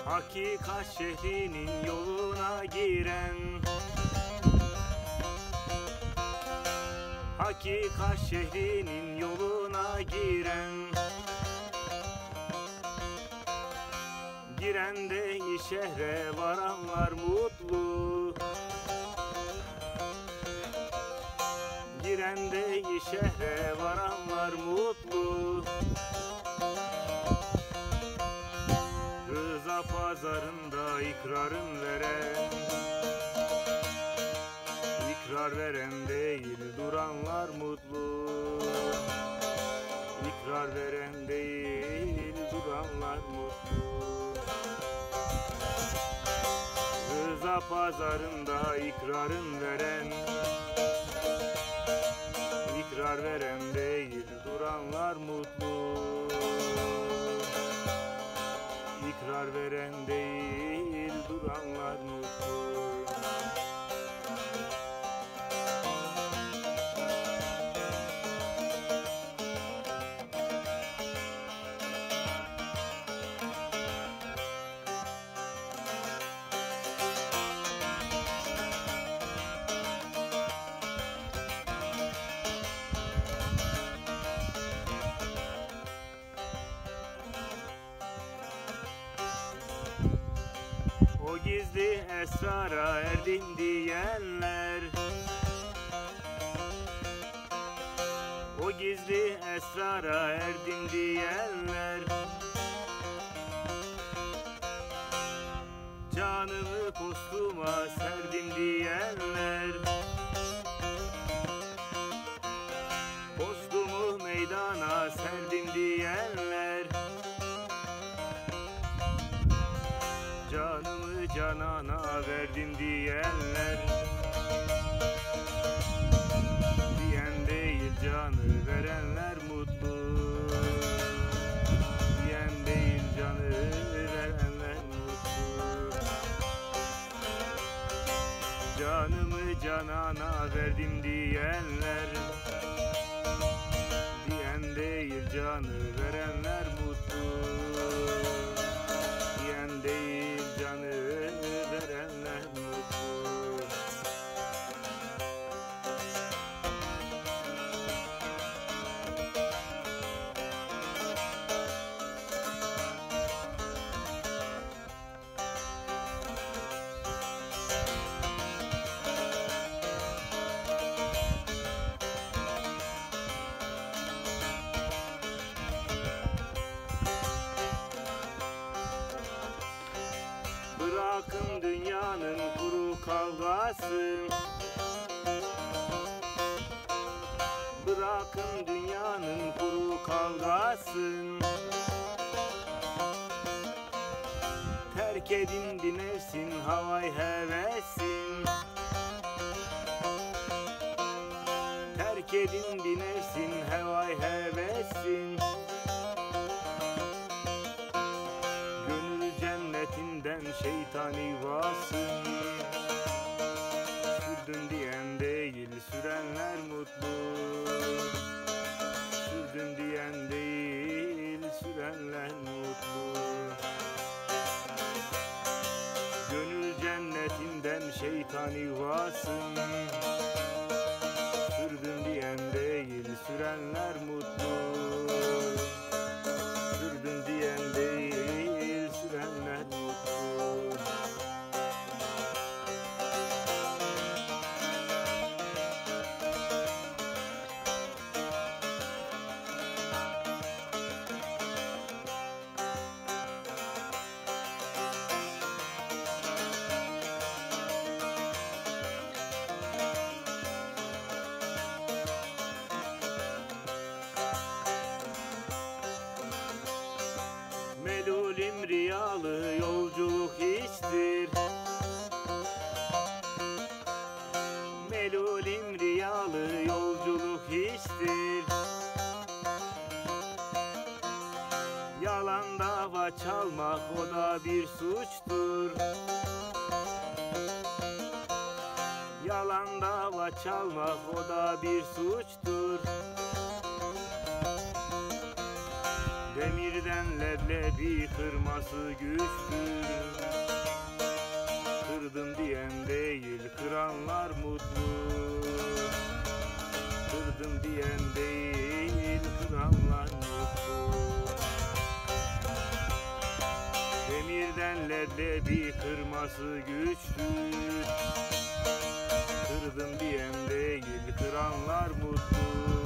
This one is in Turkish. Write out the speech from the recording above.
Hakikat şehrinin yoluna giren, hakikat şehrinin yoluna giren, giren de şehre varanlar mutlu, giren de şehre varanlar mutlu. Rıza pazarında ikrarın veren, ikrar veren değil duranlar mutlu, ikrar veren değil duranlar mutlu. Rıza pazarında ikrarın veren, ikrar veren değil duranlar mutlu, ikrar veren değil duranlar mutlu. O gizli esrara erdim diyenler, o gizli esrara erdim diyenler, canımı postuma serdim diyenler, postumu meydana serdim diyenler, canımı canana verdim diyenler, diyen değil canı verenler mutlu, diyen değil canı verenler mutlu. Canımı canana verdim diyenler, diyen değil canı verenler mutlu, diyen değil canı verenler mutlu. Bırakın dünyanın kuru kavgası, bırakın dünyanın kuru kavgasın. Terk edin bir nefsin havay hevesin, terk edin bir nefsin havay hevesin. Cennetinden şeytan yuvasın, sürdün diyen değil sürenler mutlu, sürdün diyen değil sürenler mutlu. Gönül cennetinden şeytan yuvasın, sürdün diyen değil sürenler mutlu, sürdün diyen değil sürenler mutlu. Melulim riyalı yolculuk hiçtir, melulim riyalı yolculuk hiçtir. Yalan dava çalmak o da bir suçtur, yalan dava çalmak o da bir suçtur. Demir Demirden leblebi kırması güçtür. Kırdım diyen değil, kıranlar mutlu. Kırdım diyen değil, kıranlar mutlu. Demirden leblebi kırması güçtür. Kırdım diyen değil, kıranlar mutlu.